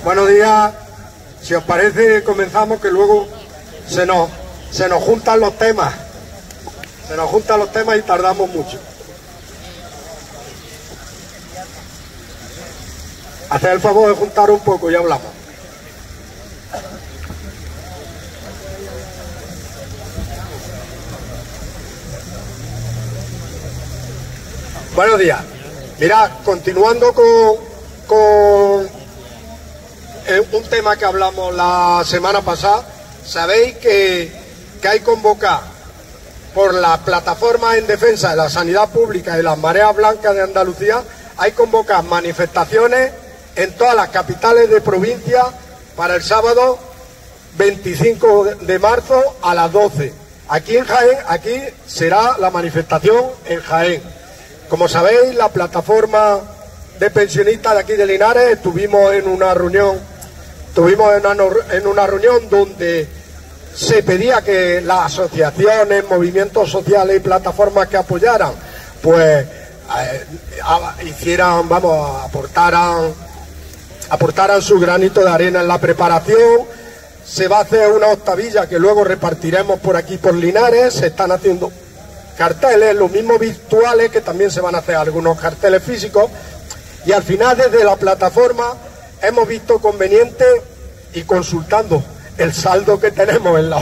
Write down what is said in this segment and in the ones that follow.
Buenos días. Si os parece, comenzamos, que luego se nos juntan los temas. Se nos juntan los temas y tardamos mucho. Haced el favor de juntar un poco y hablamos. Buenos días. Mirad, continuando con un tema que hablamos la semana pasada, sabéis que hay convocado por la plataforma en defensa de la sanidad pública y las mareas blancas de Andalucía, hay convocadas manifestaciones en todas las capitales de provincia para el sábado 25 de marzo a las 12. Aquí en Jaén, aquí será la manifestación en Jaén. Como sabéis, la plataforma de pensionistas de aquí de Linares estuvimos en una reunión donde se pedía que las asociaciones, movimientos sociales y plataformas que apoyaran, pues aportaran su granito de arena en la preparación. Se va a hacer una octavilla que luego repartiremos por aquí por Linares. Se están haciendo carteles, los mismos virtuales, que también se van a hacer algunos carteles físicos, y al final desde la plataforma hemos visto conveniente, y consultando el saldo que tenemos en la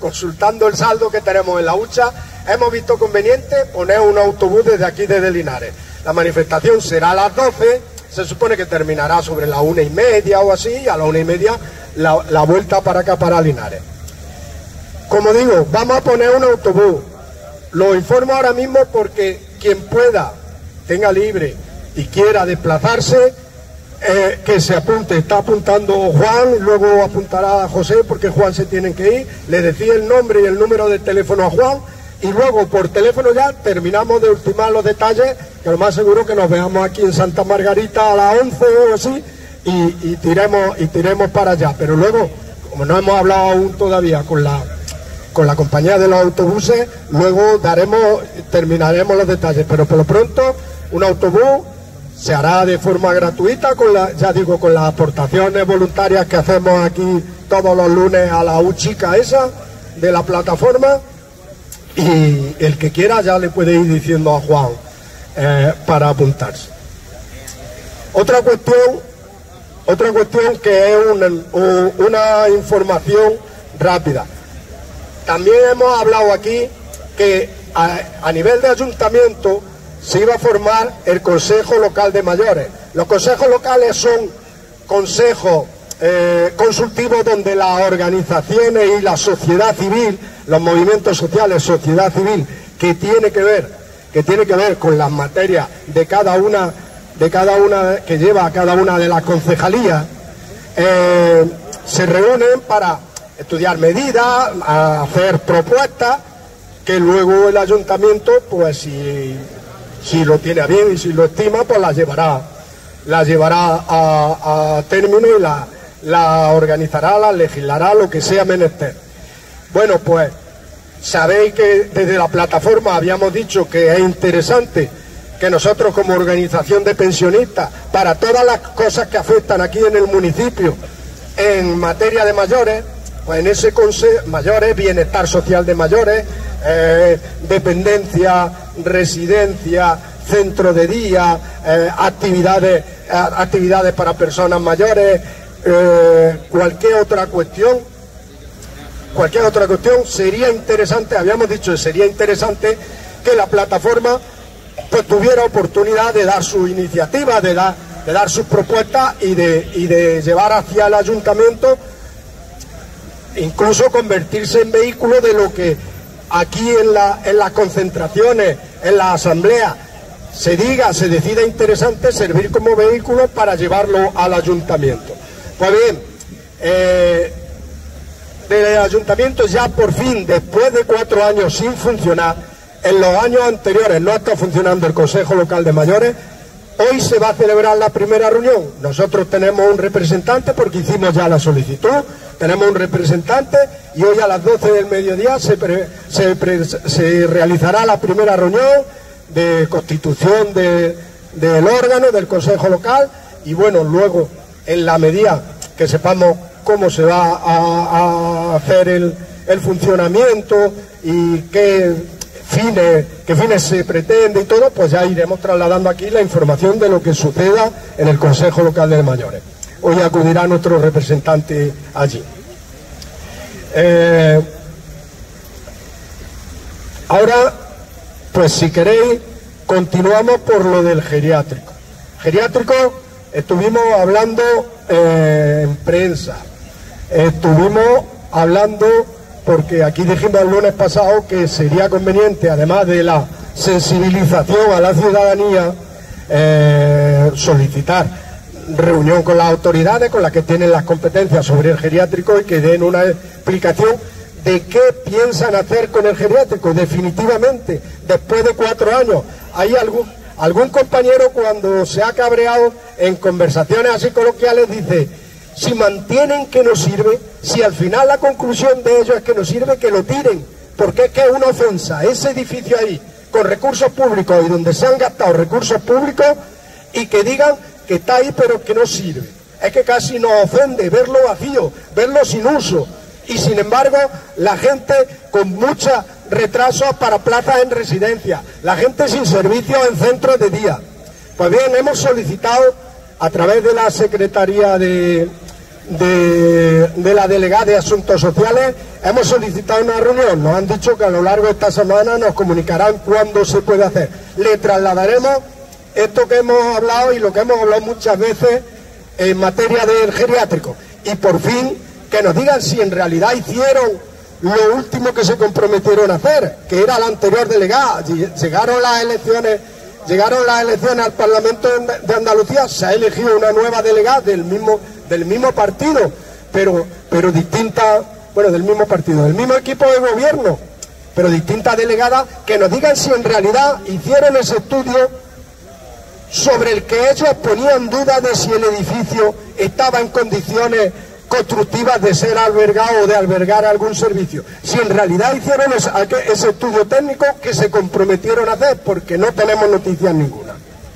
hucha, hemos visto conveniente poner un autobús desde aquí, desde Linares. La manifestación será a las 12, se supone que terminará sobre las 1:30 o así, y a las 1:30 la vuelta para acá, para Linares. Como digo, vamos a poner un autobús. Lo informo ahora mismo porque quien pueda, tenga libre y quiera desplazarse, que se apunte. Está apuntando Juan, luego apuntará José, porque Juan se tiene que ir. Le decía el nombre y el número de teléfono a Juan, y luego por teléfono ya terminamos de ultimar los detalles, que lo más seguro que nos veamos aquí en Santa Margarita a las 11 o así, y tiremos para allá. Pero luego, como no hemos hablado aún todavía con la compañía de los autobuses, luego terminaremos los detalles, pero por lo pronto un autobús se hará de forma gratuita con las aportaciones voluntarias que hacemos aquí todos los lunes a la huchica esa de la plataforma, y el que quiera ya le puede ir diciendo a Juan para apuntarse. Otra cuestión que es una información rápida. También hemos hablado aquí que a nivel de ayuntamiento se iba a formar el Consejo Local de Mayores. Los consejos locales son consejos consultivos donde las organizaciones y la sociedad civil, los movimientos sociales, sociedad civil, que tiene que ver con las materias de cada una que lleva cada una de las concejalías, se reúnen para estudiar medidas, hacer propuestas que luego el ayuntamiento, pues si lo tiene a bien y si lo estima, pues las llevará a término y la organizará, la legislará, lo que sea menester. Bueno, pues sabéis que desde la plataforma habíamos dicho que es interesante que nosotros, como organización de pensionistas, para todas las cosas que afectan aquí en el municipio en materia de mayores, pues en ese consejo, mayores, bienestar social de mayores, dependencia, residencia, centro de día, actividades para personas mayores, cualquier otra cuestión sería interesante, habíamos dicho que sería interesante que la plataforma pues tuviera oportunidad de dar su iniciativa, de dar sus propuestas y de llevar hacia el ayuntamiento, incluso convertirse en vehículo de lo que aquí en las concentraciones, en la asamblea, se decida interesante, servir como vehículo para llevarlo al ayuntamiento. Pues bien, del ayuntamiento ya por fin, después de 4 años sin funcionar, en los años anteriores no está funcionando el Consejo Local de Mayores, hoy se va a celebrar la primera reunión. Nosotros tenemos un representante porque hicimos ya la solicitud, tenemos un representante, y hoy a las 12 del mediodía se realizará la primera reunión de constitución del órgano del Consejo Local, y bueno, luego en la medida que sepamos cómo se va a hacer el funcionamiento y qué fines se pretende y todo, pues ya iremos trasladando aquí la información de lo que suceda en el Consejo Local de Mayores. Hoy acudirá nuestro representante allí. Ahora, pues si queréis, continuamos por lo del geriátrico. Geriátrico, estuvimos hablando en prensa, estuvimos hablando porque aquí dijimos el lunes pasado que sería conveniente, además de la sensibilización a la ciudadanía, solicitar reunión con las autoridades, con las que tienen las competencias sobre el geriátrico, y que den una explicación de qué piensan hacer con el geriátrico definitivamente, después de 4 años. Hay algún compañero, cuando se ha cabreado en conversaciones así coloquiales, dice: si mantienen que no sirve, si al final la conclusión de ello es que no sirve, que lo tiren, porque es que es una ofensa ese edificio ahí, con recursos públicos y donde se han gastado recursos públicos, y que digan que está ahí pero que no sirve. Es que casi nos ofende verlo vacío, verlo sin uso, y sin embargo la gente con muchos retrasos para plazas en residencia, la gente sin servicios en centros de día. Pues bien, hemos solicitado a través de la Secretaría de la Delegada de Asuntos Sociales, hemos solicitado una reunión. Nos han dicho que a lo largo de esta semana nos comunicarán cuándo se puede hacer. Le trasladaremos esto que hemos hablado y lo que hemos hablado muchas veces en materia del geriátrico, y por fin que nos digan si en realidad hicieron lo último que se comprometieron a hacer, que era la anterior delegada. Llegaron las elecciones al Parlamento de Andalucía, se ha elegido una nueva delegada del mismo partido, pero distinta, bueno, del mismo partido, del mismo equipo de gobierno, pero distinta delegada, que nos digan si en realidad hicieron ese estudio sobre el que ellos ponían dudas de si el edificio estaba en condiciones constructivas de ser albergado o de albergar algún servicio. Si en realidad hicieron ese estudio técnico que se comprometieron a hacer, porque no tenemos noticias ninguna.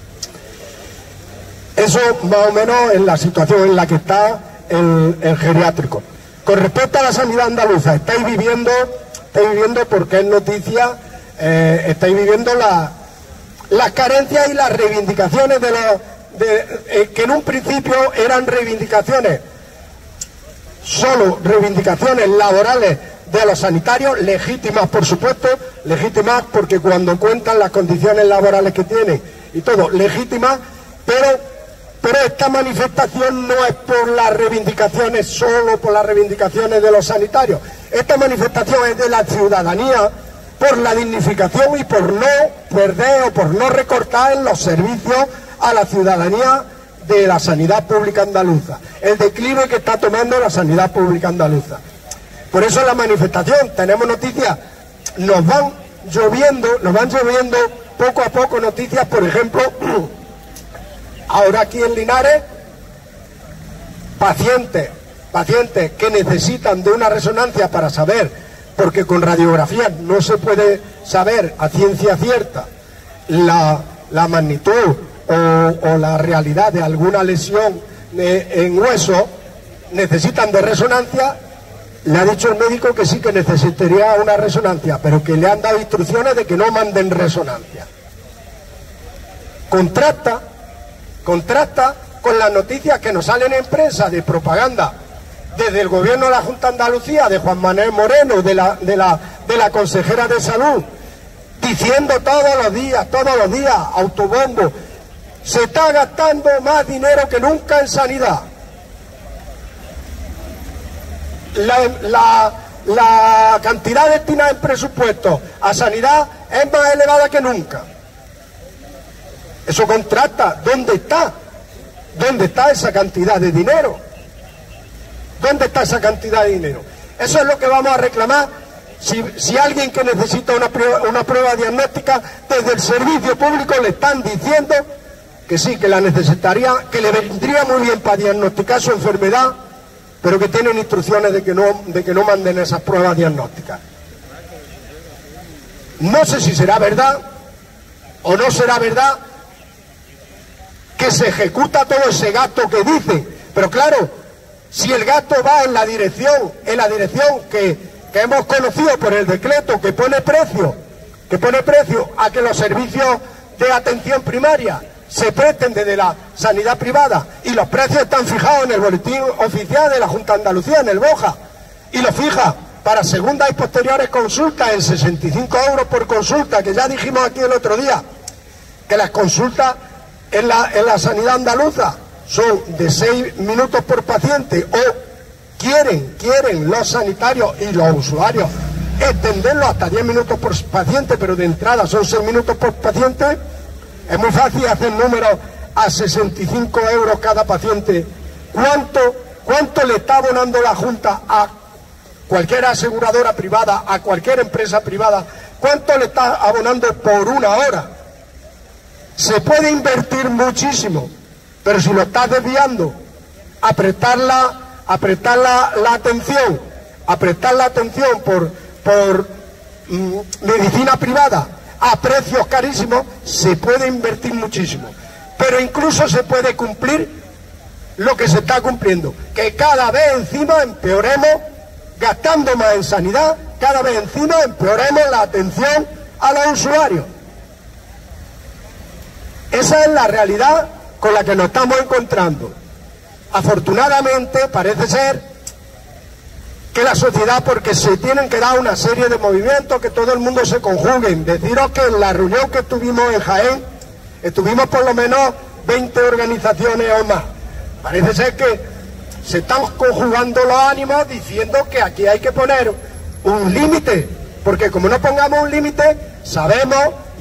Eso más o menos es la situación en la que está el geriátrico. Con respecto a la sanidad andaluza, estáis viviendo porque es noticia, estáis viviendo las carencias y las reivindicaciones que en un principio eran reivindicaciones, solo reivindicaciones laborales de los sanitarios, legítimas por supuesto, legítimas porque cuando cuentan las condiciones laborales que tienen y todo, legítimas, pero esta manifestación no es por las reivindicaciones, solo por las reivindicaciones de los sanitarios. Esta manifestación es de la ciudadanía por la dignificación y por no perder o por no recortar en los servicios a la ciudadanía de la sanidad pública andaluza, el declive que está tomando la sanidad pública andaluza. Por eso en la manifestación tenemos noticias, nos van lloviendo poco a poco noticias, por ejemplo, ahora aquí en Linares, pacientes que necesitan de una resonancia para saber, porque con radiografías no se puede saber a ciencia cierta la magnitud o la realidad de alguna lesión en hueso, necesitan de resonancia. Le ha dicho el médico que sí, que necesitaría una resonancia, pero que le han dado instrucciones de que no manden resonancia. Contrasta con las noticias que nos salen en prensa de propaganda desde el gobierno de la Junta de Andalucía, de Juan Manuel Moreno, de la consejera de Salud, diciendo todos los días, autobombo, se está gastando más dinero que nunca en sanidad. La cantidad destinada en presupuesto a sanidad es más elevada que nunca. Eso contrasta. ¿Dónde está? ¿Dónde está esa cantidad de dinero? ¿Dónde está esa cantidad de dinero? Eso es lo que vamos a reclamar. Si alguien que necesita una prueba diagnóstica, desde el servicio público le están diciendo que sí, que la necesitaría, que le vendría muy bien para diagnosticar su enfermedad, pero que tienen instrucciones de que no manden esas pruebas diagnósticas. No sé si será verdad o no será verdad que se ejecuta todo ese gasto que dicen, pero claro, Si el gasto va en la dirección que hemos conocido por el decreto, que pone precio a que los servicios de atención primaria se presten desde la sanidad privada, y los precios están fijados en el boletín oficial de la Junta de Andalucía, en el BOJA, y lo fija para segundas y posteriores consultas en 65 euros por consulta, que ya dijimos aquí el otro día, que las consultas en la sanidad andaluza son de 6 minutos por paciente, o quieren los sanitarios y los usuarios extenderlo hasta 10 minutos por paciente, pero de entrada son 6 minutos por paciente. Es muy fácil hacer números a 65 euros cada paciente. ¿Cuánto le está abonando la Junta a cualquier aseguradora privada, a cualquier empresa privada? ¿Cuánto le está abonando por una hora? Se puede invertir muchísimo, pero si lo estás desviando a prestar la atención por medicina privada a precios carísimos, se puede invertir muchísimo. Pero incluso se puede cumplir lo que se está cumpliendo, que cada vez encima empeoremos, gastando más en sanidad, cada vez encima empeoremos la atención a los usuarios. Esa es la realidad con la que nos estamos encontrando. Afortunadamente parece ser que la sociedad, porque se tienen que dar una serie de movimientos, que todo el mundo se conjugue. Deciros que en la reunión que tuvimos en Jaén, estuvimos por lo menos 20 organizaciones o más. Parece ser que se están conjugando los ánimos diciendo que aquí hay que poner un límite, porque como no pongamos un límite, sabemos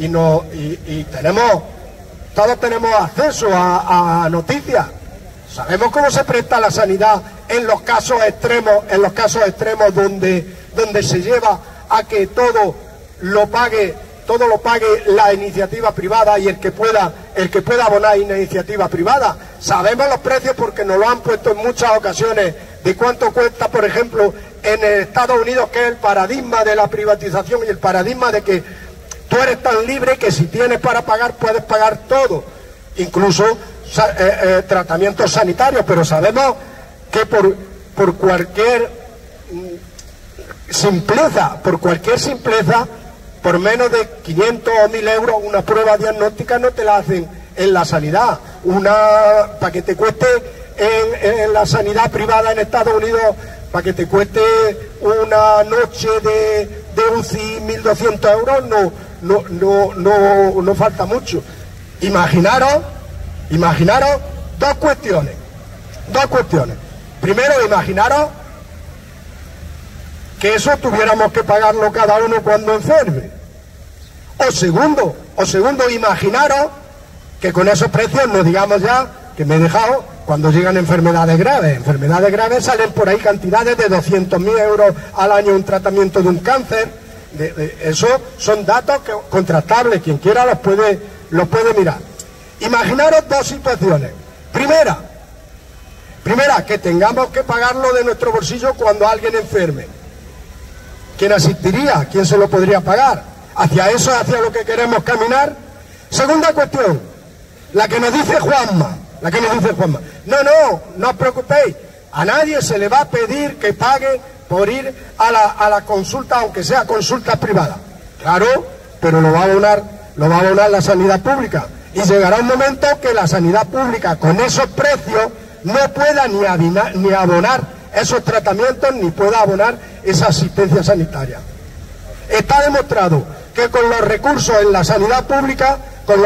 todos tenemos acceso a noticias. Sabemos cómo se presta la sanidad en los casos extremos, donde se lleva a que todo lo pague la iniciativa privada, y el que pueda abonar iniciativa privada. Sabemos los precios porque nos lo han puesto en muchas ocasiones, de cuánto cuesta, por ejemplo, en Estados Unidos, que es el paradigma de la privatización y el paradigma de que tú eres tan libre que si tienes para pagar, puedes pagar todo, incluso tratamientos sanitarios. Pero sabemos que por cualquier simpleza, por menos de 500 o 1000 euros, una prueba diagnóstica no te la hacen en la sanidad. Para que te cueste en la sanidad privada en Estados Unidos, para que te cueste una noche de UCI 1.200 euros, no falta mucho. Imaginaros dos cuestiones. Primero, imaginaros que eso tuviéramos que pagarlo cada uno cuando enferme. O segundo, imaginaros que con esos precios, no digamos ya, que me he dejado, cuando llegan enfermedades graves salen por ahí cantidades de 200.000 euros al año un tratamiento de un cáncer. Eso son datos contrastables, quien quiera los puede mirar. Imaginaros dos situaciones. Primera, que tengamos que pagarlo de nuestro bolsillo cuando alguien enferme. ¿Quién asistiría? ¿Quién se lo podría pagar? Hacia lo que queremos caminar. Segunda cuestión, la que nos dice Juanma. No os preocupéis, a nadie se le va a pedir que pague por ir a la consulta, aunque sea consulta privada. Claro, pero lo va a abonar la sanidad pública. Y llegará un momento que la sanidad pública, con esos precios, no pueda ni abonar esos tratamientos, ni pueda abonar esa asistencia sanitaria. Está demostrado que con los recursos en la sanidad pública,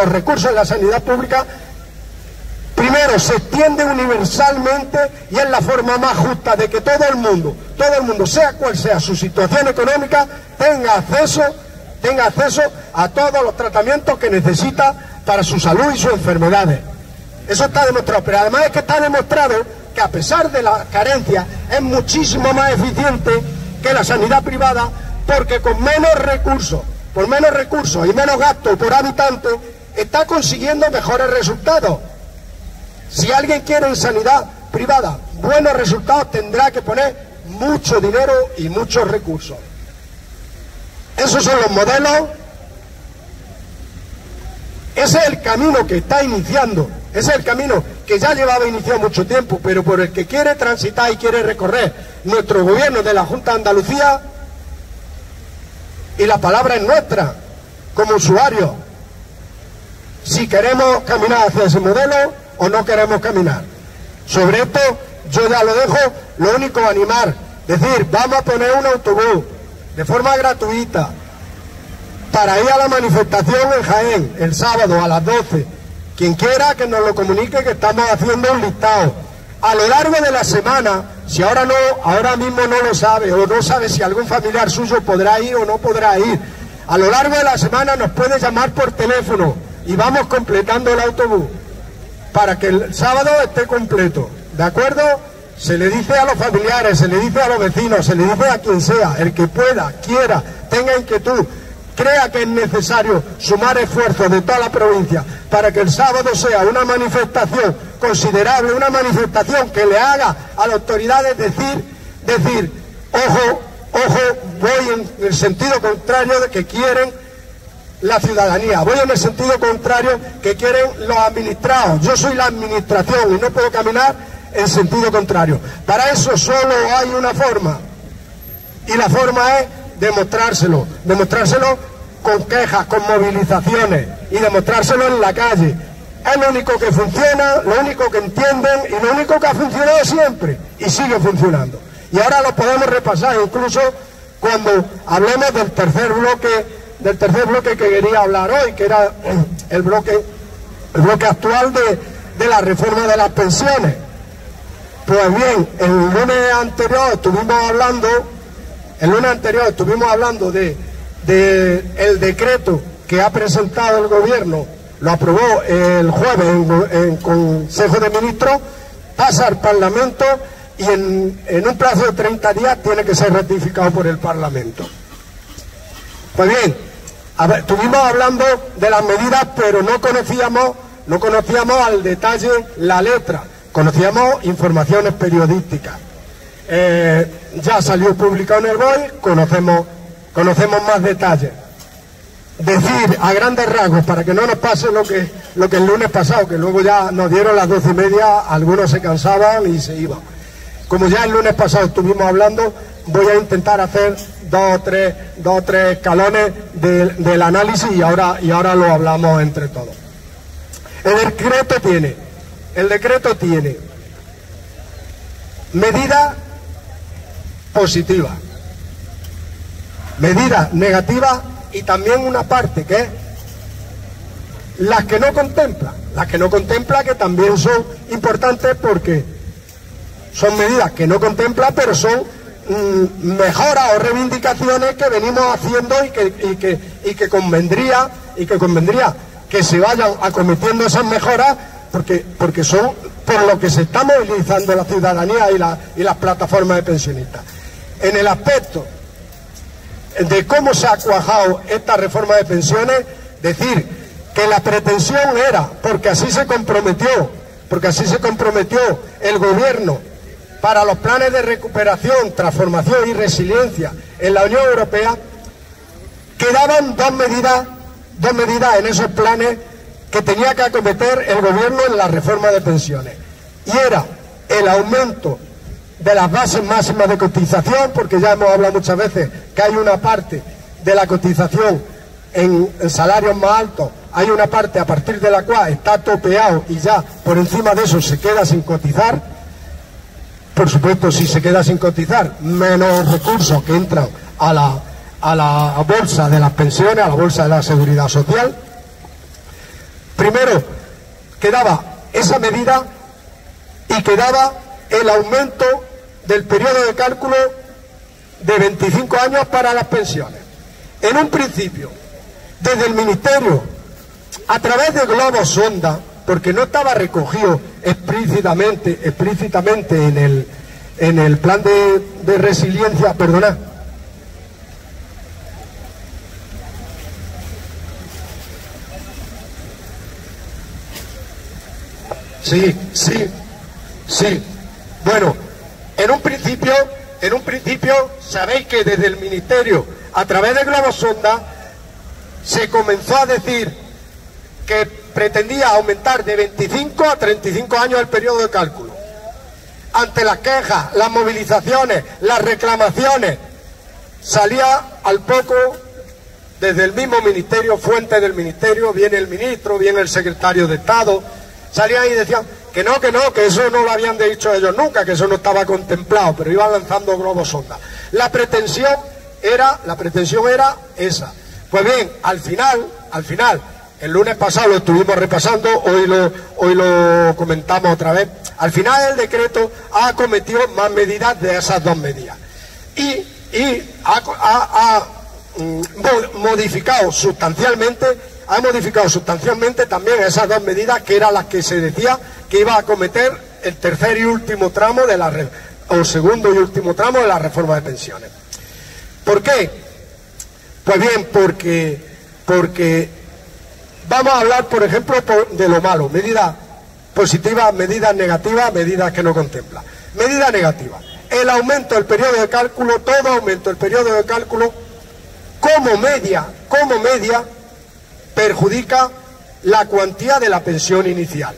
primero se extiende universalmente, y es la forma más justa de que todo el mundo, sea cual sea su situación económica, tenga acceso a todos los tratamientos que necesita para su salud y sus enfermedades. Eso está demostrado, pero además es que está demostrado que a pesar de las carencias es muchísimo más eficiente que la sanidad privada, porque con menos recursos y menos gastos por habitante, está consiguiendo mejores resultados. Si alguien quiere en sanidad privada buenos resultados, tendrá que poner mucho dinero y muchos recursos. Esos son los modelos. Ese es el camino que está iniciando, ese es el camino que ya llevaba iniciado mucho tiempo, pero por el que quiere transitar y quiere recorrer nuestro gobierno de la Junta de Andalucía, y la palabra es nuestra, como usuarios, si queremos caminar hacia ese modelo o no queremos caminar. Sobre esto yo ya lo dejo, lo único animar, decir, vamos a poner un autobús de forma gratuita para ir a la manifestación en Jaén el sábado a las 12. Quien quiera que nos lo comunique, que estamos haciendo un listado. A lo largo de la semana, si ahora mismo no lo sabe, o no sabe si algún familiar suyo podrá ir o no podrá ir, a lo largo de la semana nos puede llamar por teléfono y vamos completando el autobús para que el sábado esté completo, ¿de acuerdo? Se le dice a los familiares, se le dice a los vecinos, se le dice a quien sea, el que pueda, quiera, tenga inquietud, crea que es necesario sumar esfuerzos de toda la provincia para que el sábado sea una manifestación considerable, una manifestación que le haga a las autoridades decir, ojo, voy en el sentido contrario de que quieren la ciudadanía, voy en el sentido contrario que quieren los administrados, yo soy la administración y no puedo caminar en sentido contrario. Para eso solo hay una forma, y la forma es demostrárselo con quejas, con movilizaciones, y demostrárselo en la calle. Es lo único que funciona, lo único que entienden y lo único que ha funcionado siempre y sigue funcionando. Y ahora lo podemos repasar incluso cuando hablemos del tercer bloque que quería hablar hoy, que era el bloque actual de la reforma de las pensiones. Pues bien, el lunes anterior estuvimos hablando de el decreto que ha presentado el gobierno, lo aprobó el jueves en Consejo de Ministros, pasa al Parlamento y en un plazo de 30 días tiene que ser ratificado por el Parlamento. Pues bien, estuvimos hablando de las medidas, pero no conocíamos al detalle la letra, conocíamos informaciones periodísticas. Ya salió publicado en el BOE, conocemos más detalles. Decir a grandes rasgos, para que no nos pase lo que el lunes pasado, que luego ya nos dieron las 12:30, algunos se cansaban y se iban. Como ya el lunes pasado estuvimos hablando, voy a intentar hacer dos o tres escalones del análisis y ahora lo hablamos entre todos. El decreto tiene medidas positivas, medidas negativas y también una parte que es las que no contempla, que también son importantes porque son medidas que no contempla, pero son mejoras o reivindicaciones que venimos haciendo y que convendría que se vayan acometiendo esas mejoras porque son por lo que se está movilizando la ciudadanía y las plataformas de pensionistas. En el aspecto de cómo se ha cuajado esta reforma de pensiones, decir que la pretensión era, porque así se comprometió el gobierno para los planes de recuperación, transformación y resiliencia en la Unión Europea, quedaban dos medidas en esos planes que tenía que acometer el gobierno en la reforma de pensiones, y era el aumento de las bases máximas de cotización, porque ya hemos hablado muchas veces que hay una parte de la cotización en salarios más altos, hay una parte a partir de la cual está topeado y ya por encima de eso se queda sin cotizar. Por supuesto, si se queda sin cotizar, menos recursos que entran a la bolsa de las pensiones, a la bolsa de la seguridad social. Primero quedaba esa medida y quedaba el aumento del periodo de cálculo de 25 años para las pensiones. En un principio, desde el Ministerio, a través de globos sonda, porque no estaba recogido explícitamente en el plan de resiliencia, perdonad. Sí. Bueno, en un principio sabéis que desde el Ministerio, a través de globos sonda, se comenzó a decir que pretendía aumentar de 25 a 35 años el periodo de cálculo. Ante las quejas, las movilizaciones, las reclamaciones, salía al poco desde el mismo ministerio, fuente del ministerio, viene el ministro, viene el secretario de Estado, salían y decían que no, que eso no lo habían dicho ellos nunca, que eso no estaba contemplado, pero iban lanzando globos sonda. La pretensión era esa. Pues bien, al final, el lunes pasado lo estuvimos repasando, hoy lo comentamos otra vez. Al final el decreto ha acometido más medidas de esas dos medidas y ha modificado sustancialmente también esas dos medidas que eran las que se decía que iba a acometer el tercer y último tramo o segundo y último tramo de la reforma de pensiones. ¿Por qué? Pues bien, porque vamos a hablar, por ejemplo, de lo malo, medidas positivas, medidas negativas, medidas que no contempla. Medida negativa, el aumento del periodo de cálculo, todo aumento del periodo de cálculo, como media, perjudica la cuantía de la pensión inicial.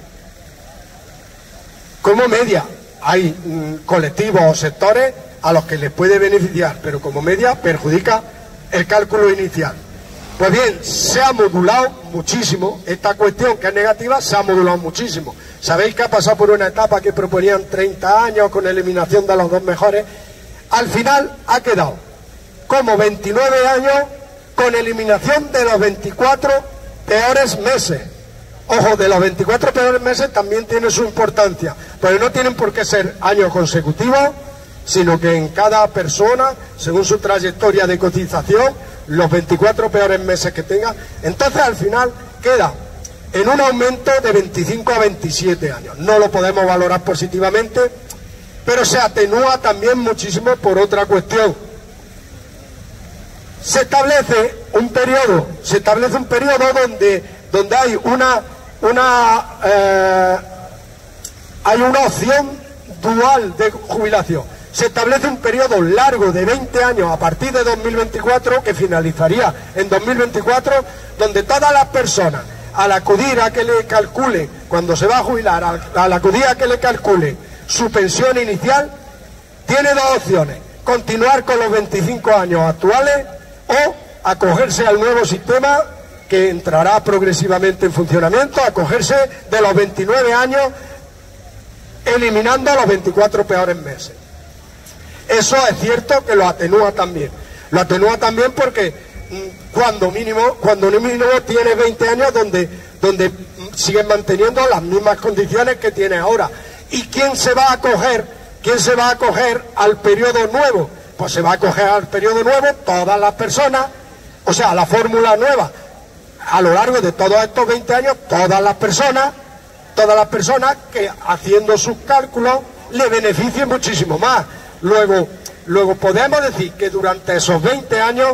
Como media, hay colectivos o sectores a los que les puede beneficiar, pero como media perjudica el cálculo inicial. Pues bien, se ha modulado muchísimo, esta cuestión que es negativa se ha modulado muchísimo. Sabéis que ha pasado por una etapa que proponían 30 años con eliminación de los dos mejores, al final ha quedado como 29 años con eliminación de los 24 peores meses. Ojo, de los 24 peores meses también tiene su importancia, pero no tienen por qué ser años consecutivos, sino que en cada persona, según su trayectoria de cotización, los 24 peores meses que tenga, entonces al final queda en un aumento de 25 a 27 años. No lo podemos valorar positivamente, pero se atenúa también muchísimo por otra cuestión. Se establece un periodo donde hay una opción dual de jubilación. Se establece un periodo largo de 20 años a partir de 2024, que finalizaría en 2024, donde todas las personas, al acudir a que le calcule, cuando se va a jubilar, al acudir a que le calcule su pensión inicial, tiene dos opciones: continuar con los 25 años actuales o acogerse al nuevo sistema que entrará progresivamente en funcionamiento, acogerse de los 29 años, eliminando los 24 peores meses. Eso es cierto que lo atenúa también. Lo atenúa también porque cuando mínimo tiene 20 años donde siguen manteniendo las mismas condiciones que tiene ahora. ¿Y quién se va a acoger? ¿Quién se va a acoger al periodo nuevo? Pues se va a acoger al periodo nuevo todas las personas, o sea, a la fórmula nueva. A lo largo de todos estos 20 años, todas las personas que haciendo sus cálculos le beneficien muchísimo más. Luego podemos decir que durante esos 20 años,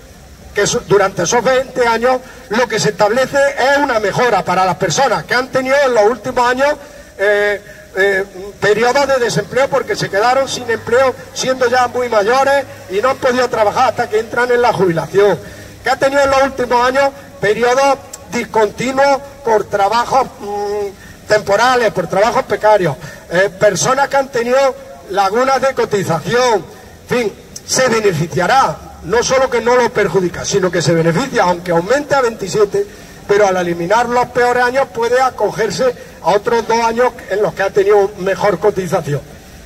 lo que se establece es una mejora para las personas que han tenido en los últimos años periodos de desempleo porque se quedaron sin empleo siendo ya muy mayores y no han podido trabajar hasta que entran en la jubilación, que ha tenido en los últimos años periodos discontinuos por trabajos temporales, por trabajos precarios, personas que han tenido lagunas de cotización, en fin, se beneficiará, no solo que no lo perjudica, sino que se beneficia, aunque aumente a 27, pero al eliminar los peores años puede acogerse a otros 2 años en los que ha tenido mejor cotización.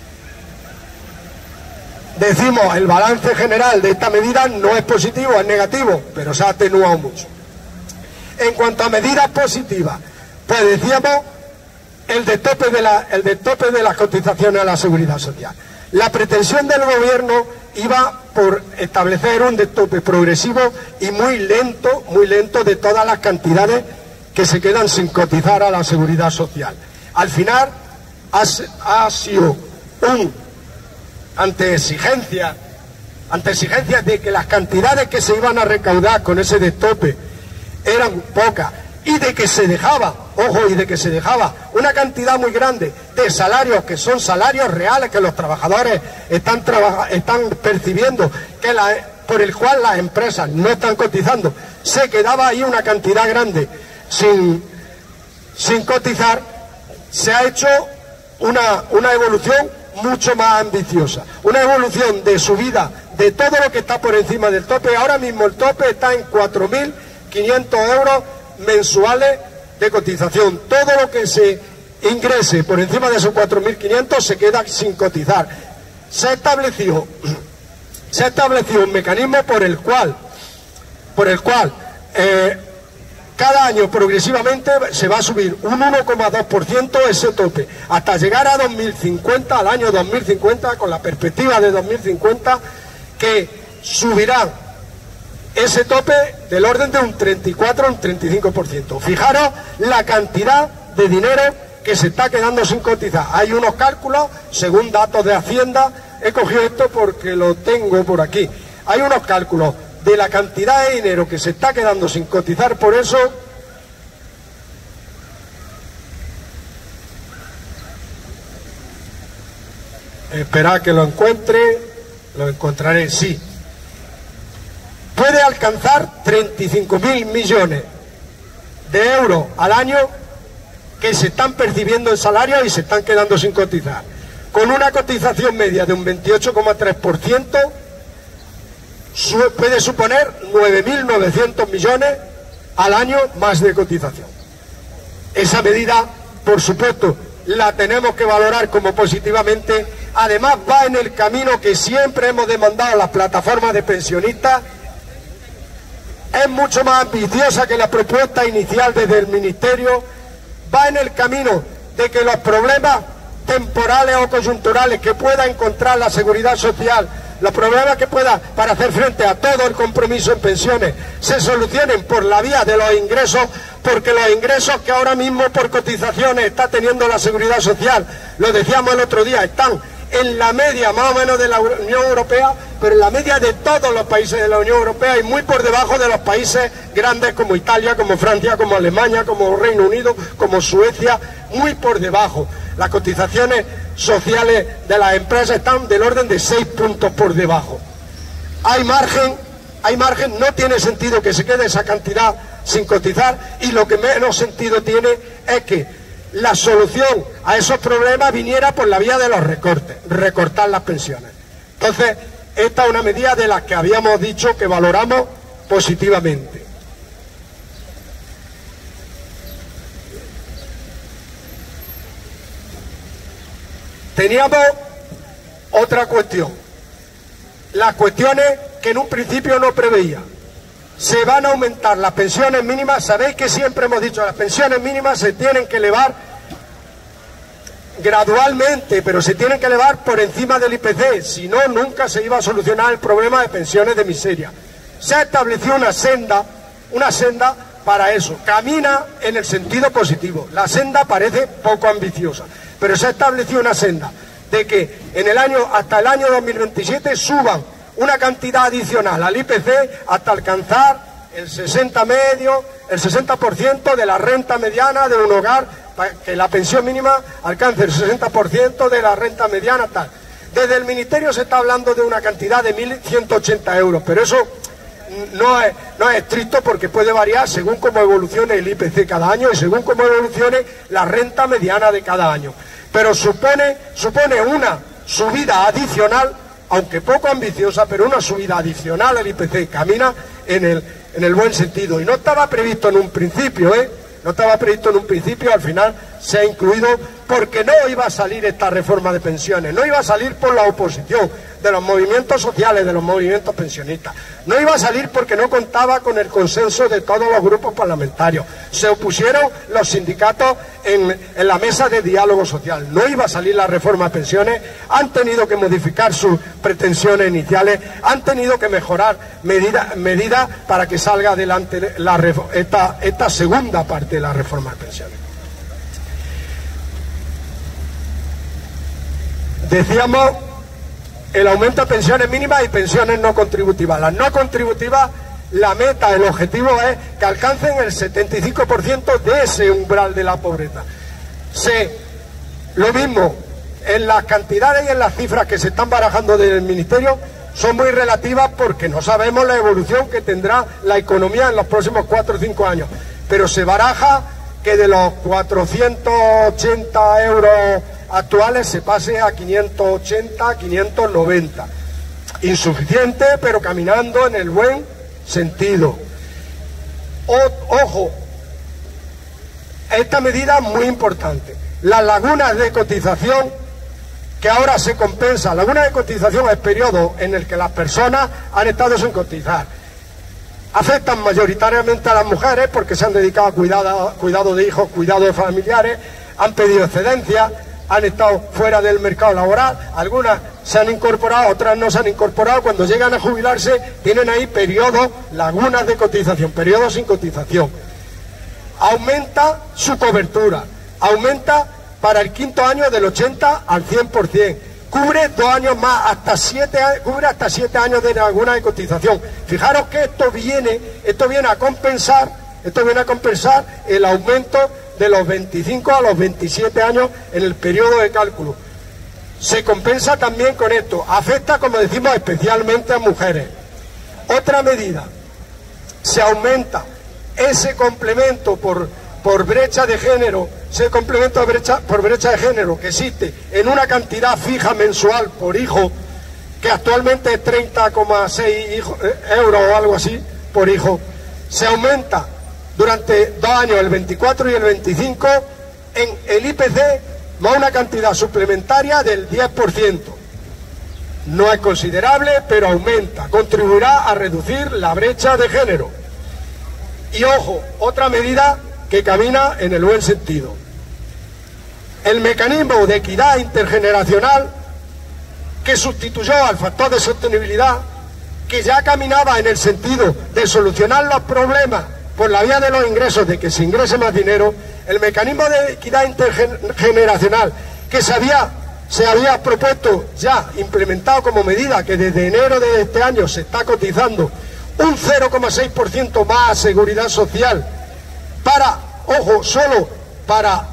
Decimos, el balance general de esta medida no es positivo, es negativo, pero se ha atenuado mucho. En cuanto a medidas positivas, pues decíamos el de tope de las cotizaciones a la Seguridad Social. La pretensión del gobierno iba por establecer un detope progresivo y muy lento de todas las cantidades que se quedan sin cotizar a la Seguridad Social. Al final ha sido ante exigencias de que las cantidades que se iban a recaudar con ese detope eran pocas y de que se dejaba, una cantidad muy grande de salarios que son salarios reales que los trabajadores están percibiendo, por el cual las empresas no están cotizando. Se quedaba ahí una cantidad grande sin sin cotizar, se ha hecho una evolución mucho más ambiciosa, una evolución de subida de todo lo que está por encima del tope. Ahora mismo el tope está en 4.500 euros mensuales de cotización. Todo lo que se ingrese por encima de esos 4.500 se queda sin cotizar. Se ha establecido un mecanismo por el cual cada año progresivamente se va a subir un 1,2% ese tope, hasta llegar a 2050, al año 2050, con la perspectiva de 2050, que subirá ese tope del orden de un 34 o un 35%. Fijaros la cantidad de dinero que se está quedando sin cotizar. Hay unos cálculos, según datos de Hacienda, he cogido esto porque lo tengo por aquí. Hay unos cálculos de la cantidad de dinero que se está quedando sin cotizar por eso. Esperad que lo encuentre, lo encontraré, sí. Puede alcanzar 35.000 millones de euros al año que se están percibiendo en salario y se están quedando sin cotizar. Con una cotización media de un 28,3%, puede suponer 9.900 millones al año más de cotización. Esa medida, por supuesto, la tenemos que valorar como positivamente. Además, va en el camino que siempre hemos demandado a las plataformas de pensionistas. Es mucho más ambiciosa que la propuesta inicial desde el Ministerio. Va en el camino de que los problemas temporales o coyunturales que pueda encontrar la Seguridad Social, los problemas que pueda para hacer frente a todo el compromiso en pensiones, se solucionen por la vía de los ingresos, porque los ingresos que ahora mismo por cotizaciones está teniendo la Seguridad Social, lo decíamos el otro día, están en la media más o menos de la Unión Europea, pero en la media de todos los países de la Unión Europea y muy por debajo de los países grandes como Italia, como Francia, como Alemania, como Reino Unido, como Suecia, muy por debajo. Las cotizaciones sociales de las empresas están del orden de 6 puntos por debajo. Hay margen, no tiene sentido que se quede esa cantidad sin cotizar, y lo que menos sentido tiene es que la solución a esos problemas viniera por la vía de los recortes, recortar las pensiones. Entonces, esta es una medida de las que habíamos dicho que valoramos positivamente. Teníamos otra cuestión, las cuestiones que en un principio no preveía. Se van a aumentar las pensiones mínimas. Sabéis que siempre hemos dicho que las pensiones mínimas se tienen que elevar gradualmente, pero se tienen que elevar por encima del IPC, si no, nunca se iba a solucionar el problema de pensiones de miseria. Se ha establecido una senda para eso. Camina en el sentido positivo. La senda parece poco ambiciosa, pero se ha establecido una senda de que hasta el año 2027 suban una cantidad adicional al IPC hasta alcanzar el 60% de la renta mediana de un hogar, para que la pensión mínima alcance el 60% de la renta mediana, tal. Desde el Ministerio se está hablando de una cantidad de 1.180 euros, pero eso no es estricto, porque puede variar según cómo evolucione el IPC cada año y según cómo evolucione la renta mediana de cada año. Pero supone una subida adicional, aunque poco ambiciosa, pero una subida adicional al IPC. Camina en el buen sentido. Y no estaba previsto en un principio, no estaba previsto en un principio, al final se ha incluido porque no iba a salir esta reforma de pensiones, no iba a salir por la oposición de los movimientos sociales, de los movimientos pensionistas, no iba a salir porque no contaba con el consenso de todos los grupos parlamentarios, se opusieron los sindicatos en la mesa de diálogo social, no iba a salir la reforma de pensiones, han tenido que modificar sus pretensiones iniciales, han tenido que mejorar medidas para que salga adelante esta segunda parte de la reforma de pensiones. Decíamos el aumento de pensiones mínimas y pensiones no contributivas. Las no contributivas, la meta, el objetivo es que alcancen el 75% de ese umbral de la pobreza. Lo mismo, en las cantidades y en las cifras que se están barajando desde el Ministerio son muy relativas porque no sabemos la evolución que tendrá la economía en los próximos 4 o 5 años. Pero se baraja que de los 480 euros actuales se pase a 580, 590. Insuficiente, pero caminando en el buen sentido. Ojo, esta medida es muy importante. Las lagunas de cotización que ahora se compensa. Laguna de cotización es el periodo en el que las personas han estado sin cotizar. Afectan mayoritariamente a las mujeres porque se han dedicado a cuidado de hijos, cuidado de familiares, han pedido excedencias, han estado fuera del mercado laboral, algunas se han incorporado, otras no se han incorporado. Cuando llegan a jubilarse tienen ahí periodos, lagunas de cotización, periodos sin cotización. Aumenta su cobertura, aumenta para el quinto año del 80 al 100%. Cubre 2 años más, cubre hasta 7 años de laguna de cotización. Fijaros que esto viene a compensar el aumento de los 25 a los 27 años en el periodo de cálculo. Se compensa también con esto. Afecta, como decimos, especialmente a mujeres. Otra medida, se aumenta ese complemento por brecha de género, ese complemento por brecha de género que existe en una cantidad fija mensual por hijo, que actualmente es 30,6 euros o algo así por hijo. Se aumenta durante 2 años, el 24 y el 25, en el IPC, más una cantidad suplementaria del 10%. No es considerable, pero aumenta, contribuirá a reducir la brecha de género. Y ojo, otra medida que camina en el buen sentido. El mecanismo de equidad intergeneracional, que sustituyó al factor de sostenibilidad, que ya caminaba en el sentido de solucionar los problemas por la vía de los ingresos, de que se ingrese más dinero. El mecanismo de equidad intergeneracional que se había propuesto, ya implementado como medida, que desde enero de este año se está cotizando un 0,6% más a seguridad social, para, ojo, solo para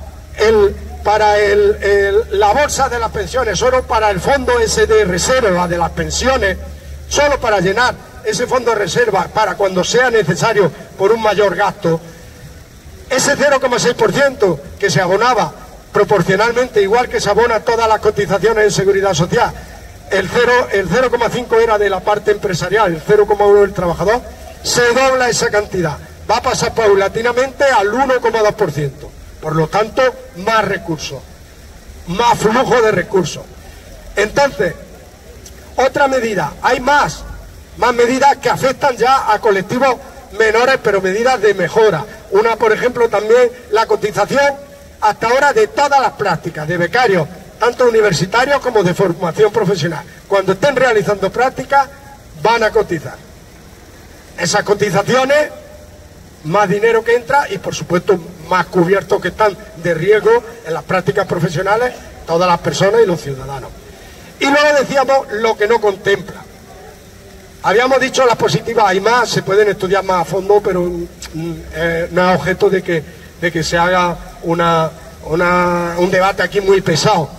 la bolsa de las pensiones, solo para el fondo ese de reserva de las pensiones, solo para llenar ese fondo de reserva para cuando sea necesario por un mayor gasto. Ese 0,6% que se abonaba proporcionalmente, igual que se abona todas las cotizaciones en seguridad social, el 0,5 era de la parte empresarial, el 0,1 del trabajador, se dobla esa cantidad. Va a pasar paulatinamente al 1,2%. Por lo tanto, más recursos, más flujo de recursos. Entonces, otra medida, hay más medidas que afectan ya a colectivos menores, pero medidas de mejora. Una, por ejemplo, también la cotización hasta ahora de todas las prácticas, de becarios, tanto universitarios como de formación profesional. Cuando estén realizando prácticas, van a cotizar. Esas cotizaciones, más dinero que entra y, por supuesto, más cubiertos que están de riesgo en las prácticas profesionales todas las personas y los ciudadanos. Y luego decíamos lo que no contempla. Habíamos dicho las positivas, hay más, se pueden estudiar más a fondo, pero no es objeto de que se haga un debate aquí muy pesado.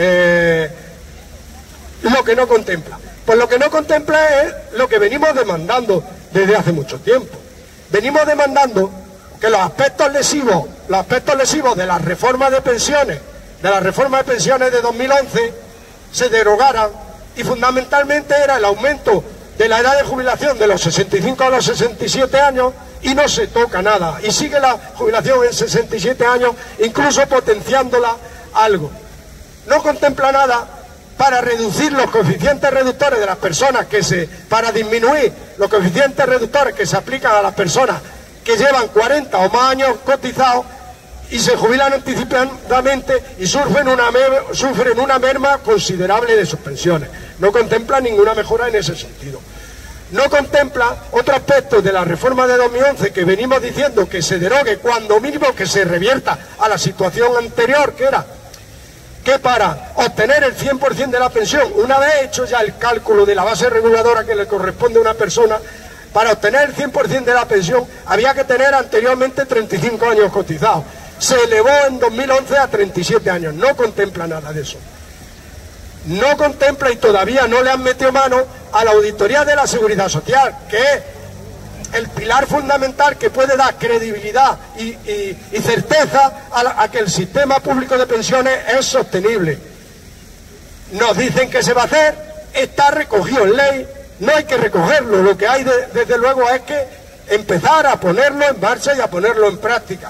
Lo que no contempla. Pues lo que no contempla es lo que venimos demandando desde hace mucho tiempo. Venimos demandando que los aspectos lesivos de la reforma de pensiones, de 2011, se derogaran, y fundamentalmente era el aumento de la edad de jubilación de los 65 a los 67 años, y no se toca nada, y sigue la jubilación en 67 años, incluso potenciándola algo. No contempla nada para reducir los coeficientes reductores de las personas, para disminuir los coeficientes reductores que se aplican a las personas que llevan 40 o más años cotizados y se jubilan anticipadamente y sufren una merma considerable de sus pensiones. No contempla ninguna mejora en ese sentido. No contempla otro aspecto de la reforma de 2011 que venimos diciendo que se derogue, cuando mínimo que se revierta a la situación anterior, que era que para obtener el 100% de la pensión, una vez hecho ya el cálculo de la base reguladora que le corresponde a una persona, para obtener el 100% de la pensión había que tener anteriormente 35 años cotizados. Se elevó en 2011 a 37 años. No contempla nada de eso. No contempla, y todavía no le han metido mano a la auditoría de la Seguridad Social, que es el pilar fundamental que puede dar credibilidad y certeza a que el sistema público de pensiones es sostenible. Nos dicen que se va a hacer, está recogido en ley, no hay que recogerlo, lo que hay desde luego es que empezar a ponerlo en marcha y a ponerlo en práctica.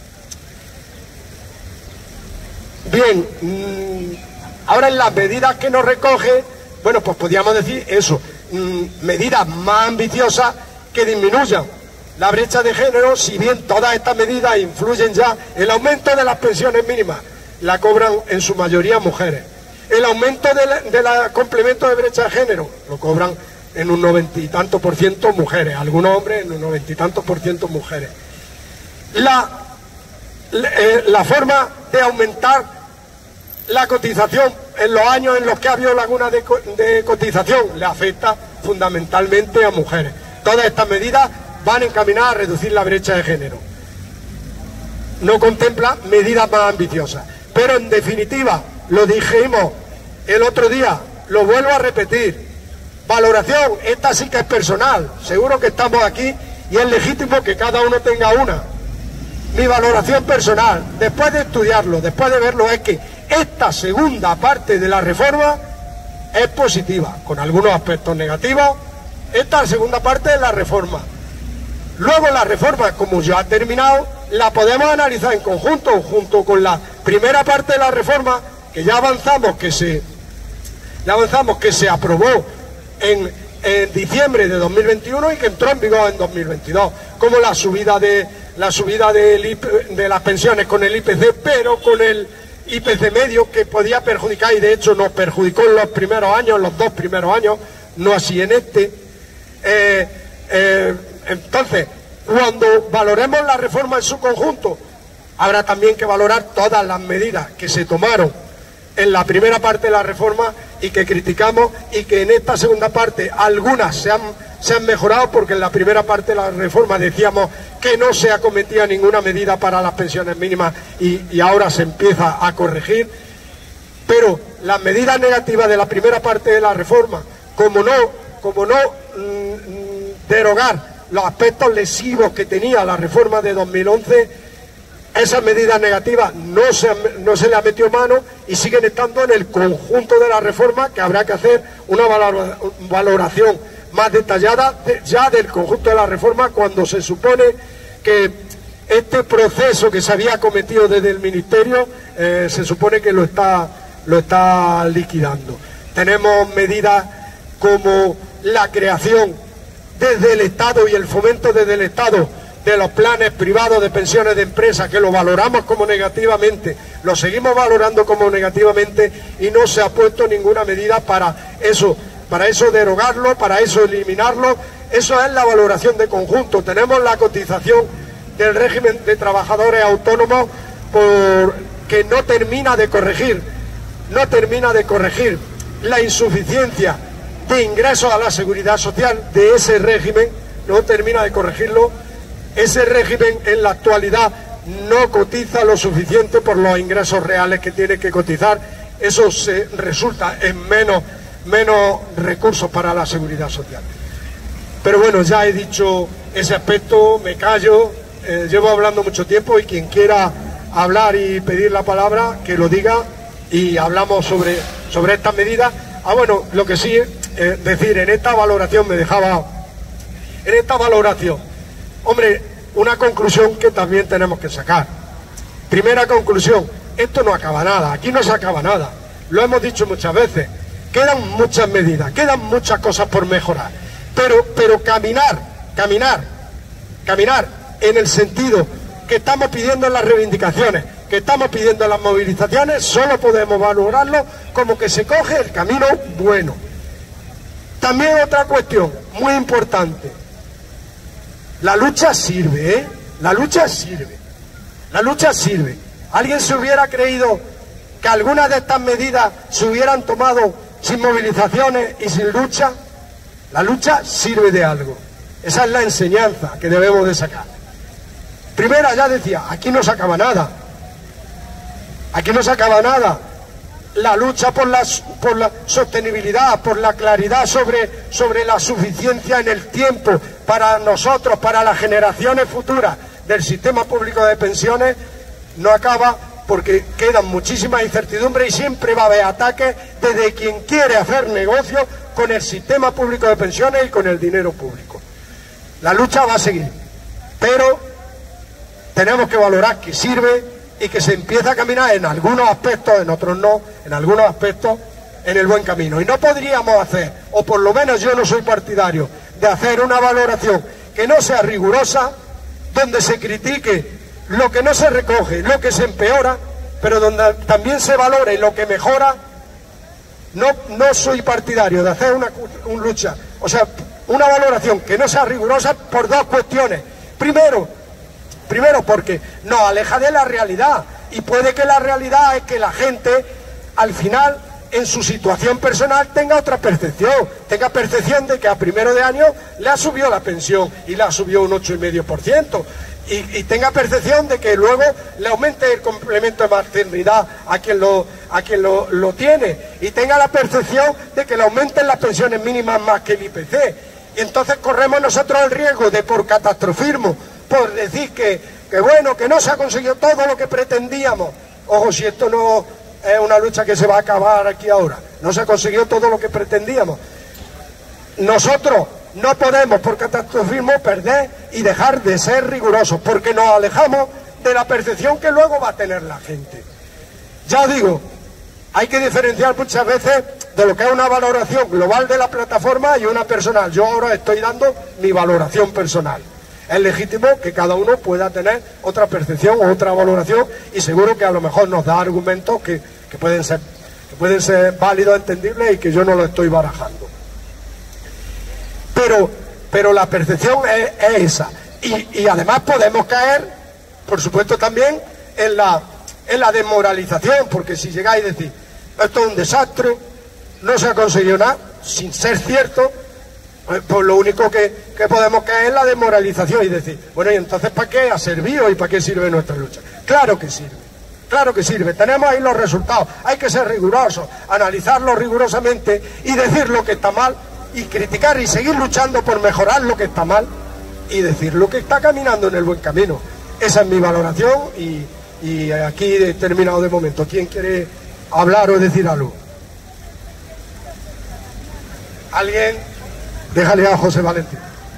Bien, ahora en las medidas que nos recoge, bueno, pues podríamos decir eso, medidas más ambiciosas que disminuyan la brecha de género, si bien todas estas medidas influyen ya. El aumento de las pensiones mínimas la cobran en su mayoría mujeres. El aumento de la complemento de brecha de género lo cobran en un 90 y tanto por ciento mujeres, algunos hombres en un 90 y tanto por ciento mujeres. La forma de aumentar la cotización en los años en los que ha habido lagunas de cotización le afecta fundamentalmente a mujeres. Todas estas medidas van encaminadas a reducir la brecha de género. No contempla medidas más ambiciosas. Pero en definitiva, lo dijimos el otro día, lo vuelvo a repetir, valoración, esta sí que es personal, seguro que estamos aquí y es legítimo que cada uno tenga una. Mi valoración personal, después de estudiarlo, después de verlo, es que esta segunda parte de la reforma es positiva, con algunos aspectos negativos. Esta segunda parte de la reforma. Luego la reforma, como ya ha terminado, la podemos analizar en conjunto, junto con la primera parte de la reforma, que ya avanzamos, que se aprobó en diciembre de 2021 y que entró en vigor en 2022, como la subida de las pensiones con el IPC, pero con el IPC medio, que podía perjudicar, y de hecho nos perjudicó en los primeros años, en los 2 primeros años, no así en este. Entonces, cuando valoremos la reforma en su conjunto, habrá también que valorar todas las medidas que se tomaron en la primera parte de la reforma y que criticamos, y que en esta segunda parte algunas se han mejorado, porque en la primera parte de la reforma decíamos que no se acometía ninguna medida para las pensiones mínimas y ahora se empieza a corregir. Pero las medidas negativas de la primera parte de la reforma, como no derogar los aspectos lesivos que tenía la reforma de 2011, esas medidas negativas no se le ha metido mano y siguen estando en el conjunto de la reforma, que habrá que hacer una valoración más detallada ya del conjunto de la reforma, cuando se supone que este proceso que se había cometido desde el Ministerio se supone que lo está liquidando. Tenemos medidas como la creación desde el Estado y el fomento desde el Estado de los planes privados de pensiones de empresas, que lo valoramos como negativamente, lo seguimos valorando como negativamente, y no se ha puesto ninguna medida para eso derogarlo, para eso eliminarlo. Eso es la valoración de conjunto. Tenemos la cotización del régimen de trabajadores autónomos que no termina de corregir la insuficiencia de ingresos a la seguridad social de ese régimen, no termina de corregirlo. Ese régimen en la actualidad no cotiza lo suficiente por los ingresos reales que tiene que cotizar. Eso resulta en menos recursos para la seguridad social. Pero bueno, ya he dicho ese aspecto, me callo, llevo hablando mucho tiempo, y quien quiera hablar y pedir la palabra, que lo diga y hablamos sobre estas medidas. Bueno, lo que sí decir, en esta valoración hombre, una conclusión que también tenemos que sacar. Primera conclusión, esto no acaba nada, aquí no se acaba nada, lo hemos dicho muchas veces, quedan muchas medidas, quedan muchas cosas por mejorar, pero caminar en el sentido que estamos pidiendo en las reivindicaciones, que estamos pidiendo en las movilizaciones, solo podemos valorarlo como que se coge el camino bueno. También otra cuestión muy importante: la lucha sirve, la lucha sirve. ¿Alguien se hubiera creído que algunas de estas medidas se hubieran tomado sin movilizaciones y sin lucha? La lucha sirve de algo. Esa es la enseñanza que debemos de sacar. Primera, ya decía, aquí no se acaba nada. Aquí no se acaba nada. la lucha por la sostenibilidad, por la claridad sobre la suficiencia en el tiempo para nosotros, para las generaciones futuras del sistema público de pensiones, no acaba porque quedan muchísimas incertidumbres y siempre va a haber ataques desde quien quiere hacer negocio con el sistema público de pensiones y con el dinero público. La lucha va a seguir, pero tenemos que valorar que sirve y que se empieza a caminar en algunos aspectos, en otros no, en algunos aspectos en el buen camino. Y no podríamos hacer, o por lo menos yo no soy partidario, de hacer una valoración que no sea rigurosa, donde se critique lo que no se recoge, lo que se empeora, pero donde también se valore lo que mejora. No soy partidario de hacer una lucha, o sea, una valoración que no sea rigurosa por dos cuestiones. Primero, porque nos aleja de la realidad, y puede que la realidad es que la gente, al final, en su situación personal, tenga otra percepción, tenga percepción de que a primero de año le ha subido la pensión y le ha subido un 8,5%, y tenga percepción de que luego le aumente el complemento de maternidad a quien lo tiene, y tenga la percepción de que le aumenten las pensiones mínimas más que el IPC. Y entonces corremos nosotros el riesgo de, por catastrofismo, por decir que bueno, que no se ha conseguido todo lo que pretendíamos. Ojo, si esto no es una lucha que se va a acabar aquí ahora, no se ha conseguido todo lo que pretendíamos. Nosotros no podemos, por catastrofismo, perder y dejar de ser rigurosos, porque nos alejamos de la percepción que luego va a tener la gente. Ya os digo, hay que diferenciar muchas veces de lo que es una valoración global de la plataforma y una personal. Yo ahora estoy dando mi valoración personal. Es legítimo que cada uno pueda tener otra percepción o otra valoración, y seguro que a lo mejor nos da argumentos que pueden ser válidos, entendibles, y que yo no lo estoy barajando. Pero la percepción es esa. Y además podemos caer, por supuesto, también en la desmoralización, porque si llegáis y decís, esto es un desastre, no se ha conseguido nada, sin ser cierto, pues lo único que podemos caer es la desmoralización y decir, bueno, ¿y entonces para qué ha servido y para qué sirve nuestra lucha? Claro que sirve, tenemos ahí los resultados, hay que ser rigurosos, analizarlo rigurosamente y decir lo que está mal, y criticar y seguir luchando por mejorar lo que está mal, y decir lo que está caminando en el buen camino. Esa es mi valoración, y aquí he terminado de momento. ¿Quién quiere hablar o decir algo? ¿Alguien? Déjale a José Valentín.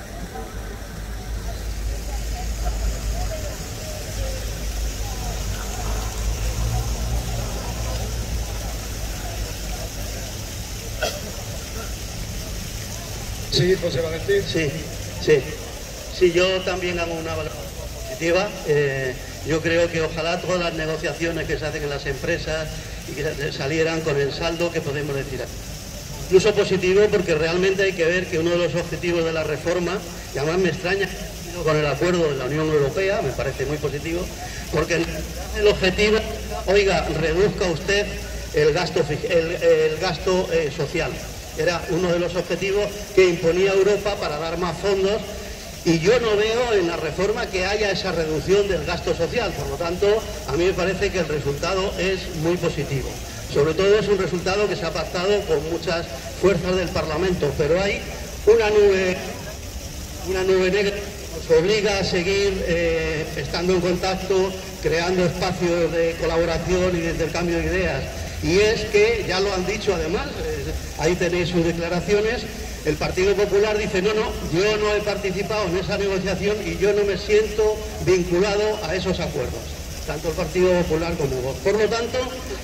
Sí, José Valentín. Sí, yo también hago una valoración positiva. Yo creo que ojalá todas las negociaciones que se hacen en las empresas y que salieran con el saldo que podemos decir aquí. Incluso positivo, porque realmente hay que ver que uno de los objetivos de la reforma, y además me extraña con el acuerdo de la Unión Europea, me parece muy positivo, porque el objetivo, oiga, reduzca usted el gasto social. Era uno de los objetivos que imponía Europa para dar más fondos, y yo no veo en la reforma que haya esa reducción del gasto social. Por lo tanto, a mí me parece que el resultado es muy positivo. Sobre todo es un resultado que se ha pactado con muchas fuerzas del Parlamento, pero hay una nube negra que nos obliga a seguir estando en contacto, creando espacios de colaboración y de intercambio de ideas. Y es que, ya lo han dicho además, ahí tenéis sus declaraciones, el Partido Popular dice, no, yo no he participado en esa negociación y yo no me siento vinculado a esos acuerdos, tanto el Partido Popular como vos. Por lo tanto,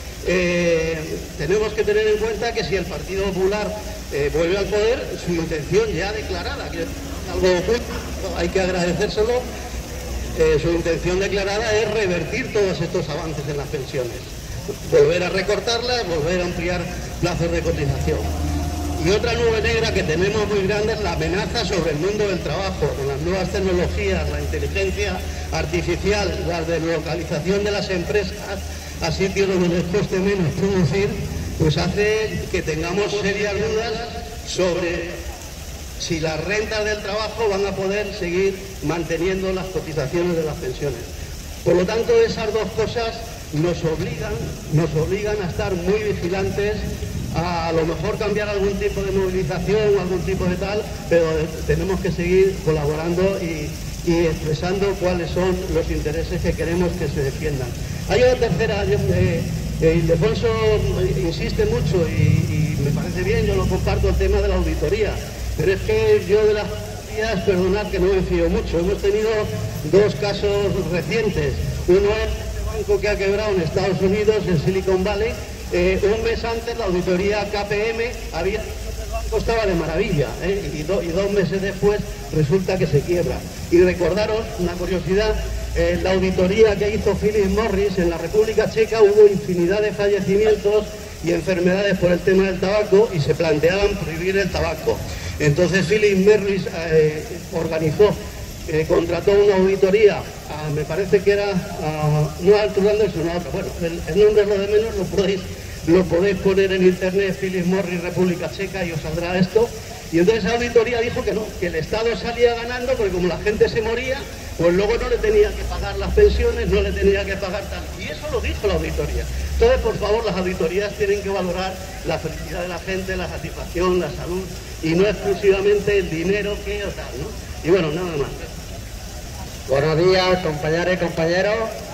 tenemos que tener en cuenta que si el Partido Popular vuelve al poder, su intención ya declarada, que es algo oculto, hay que agradecérselo, su intención declarada es revertir todos estos avances en las pensiones, volver a recortarlas, volver a ampliar plazos de cotización. Y otra nube negra que tenemos muy grande es la amenaza sobre el mundo del trabajo, con las nuevas tecnologías, la inteligencia artificial, la deslocalización de las empresas a sitios donde les cueste menos producir, pues hace que tengamos serias dudas sobre si las rentas del trabajo van a poder seguir manteniendo las cotizaciones de las pensiones. Por lo tanto, esas dos cosas nos obligan a estar muy vigilantes, a lo mejor cambiar algún tipo de movilización o algún tipo de tal, pero tenemos que seguir colaborando y expresando cuáles son los intereses que queremos que se defiendan. Hay una tercera, Ildefonso insiste mucho y me parece bien, yo lo comparto, el tema de la auditoría, pero es que yo de las auditorías, perdonad que no me fío mucho. Hemos tenido dos casos recientes, uno es el banco que ha quebrado en Estados Unidos, en Silicon Valley. Un mes antes la auditoría KPM había dicho que el banco estaba de maravilla, y 2 meses después resulta que se quiebra. Y recordaros una curiosidad, la auditoría que hizo Philip Morris en la República Checa, hubo infinidad de fallecimientos y enfermedades por el tema del tabaco y se planteaban prohibir el tabaco. Entonces Philip Morris organizó, contrató una auditoría, me parece que era, no a Arthur Andersen, sino a otra. Bueno, el nombre es lo de menos, lo podéis poner en internet, Philip Morris, República Checa, y os saldrá esto. Y entonces la auditoría dijo que no, que el Estado salía ganando porque como la gente se moría, pues luego no le tenía que pagar las pensiones, no le tenía que pagar tal. Y eso lo dijo la auditoría. Entonces, por favor, las auditorías tienen que valorar la felicidad de la gente, la satisfacción, la salud, y no exclusivamente el dinero que o tal, ¿no? Y bueno, nada más. Buenos días, compañeras y compañeros.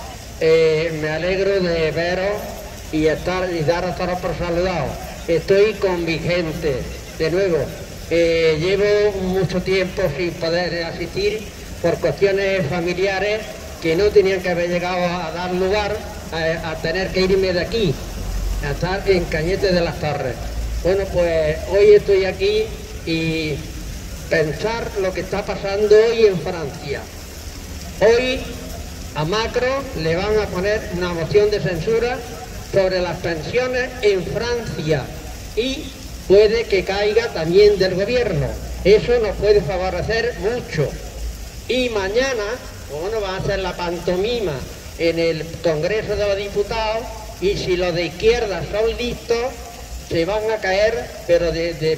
Me alegro de veros y daros todos por saludados. Estoy convigente. De nuevo, llevo mucho tiempo sin poder asistir por cuestiones familiares que no tenían que haber llegado a dar lugar a tener que irme de aquí, a estar en Cañete de las Torres. Bueno, pues hoy estoy aquí y pensar lo que está pasando hoy en Francia. Hoy a Macron le van a poner una moción de censura sobre las pensiones en Francia y puede que caiga también del gobierno. Eso nos puede favorecer mucho. Y mañana, bueno, va a hacer la pantomima en el Congreso de los Diputados y si los de izquierda son listos, se van a caer, pero del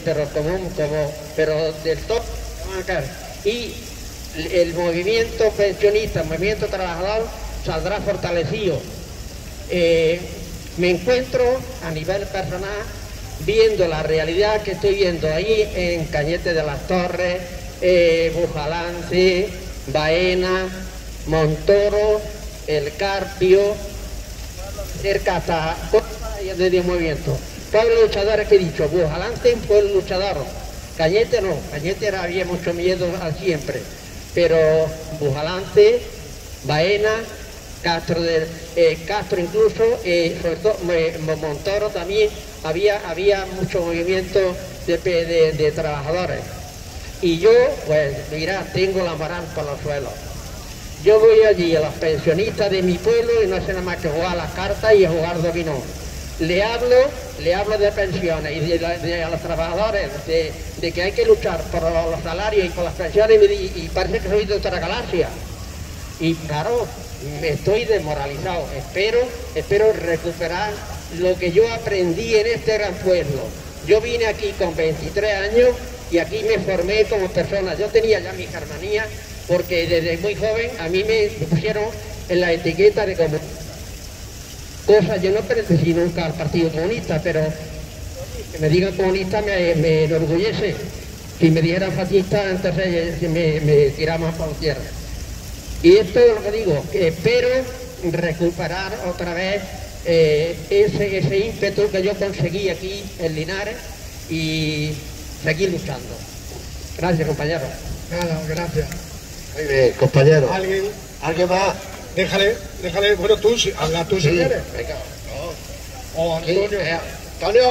todo se van a caer. Y el movimiento pensionista, el movimiento trabajador saldrá fortalecido. Me encuentro a nivel personal viendo la realidad que estoy viendo ahí en Cañete de las Torres, Bujalance, Baena, Montoro, El Carpio, cerca hasta de movimiento. Todos los luchadores que he dicho, Bujalance fue el luchador, Cañete no, Cañete había mucho miedo siempre, pero Bujalance, Baena, Castro incluso, sobre todo Montoro también, había mucho movimiento de trabajadores. Y yo, pues, mirad, tengo la moral por los suelos. Yo voy allí a los pensionistas de mi pueblo y no sé nada más que jugar a las cartas y a jugar dominó. Le hablo de pensiones y de los trabajadores, de que hay que luchar por los salarios y por las pensiones y parece que soy de otra galaxia. Y claro, estoy desmoralizado. Espero recuperar lo que yo aprendí en este gran pueblo. Yo vine aquí con 23 años y aquí me formé como persona. Yo tenía ya mi germanía porque desde muy joven a mí me pusieron en la etiqueta de como cosas. Yo no pertenecí nunca al Partido Comunista, pero que me digan comunista me enorgullece. Si me dijeran fascista, entonces me tiraban por tierra. Y esto es lo que digo, que espero recuperar otra vez ese ímpetu que yo conseguí aquí en Linares y seguir luchando. Gracias, compañero. Nada, gracias. Muy bien, compañero. ¿Alguien más? Déjale, bueno, tú, habla tú si quieres. Venga. No. O Antonio. Antonio.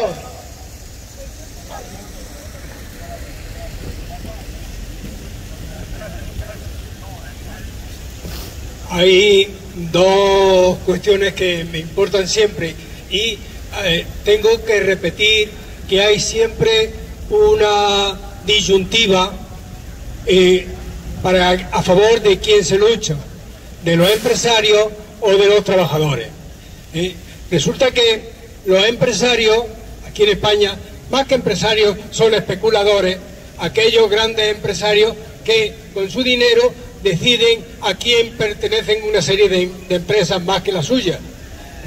Hay dos cuestiones que me importan siempre y tengo que repetir que hay siempre una disyuntiva a favor de quién se lucha, de los empresarios o de los trabajadores. Resulta que los empresarios, aquí en España, más que empresarios, son especuladores, aquellos grandes empresarios que con su dinero deciden a quién pertenecen una serie de empresas más que la suya.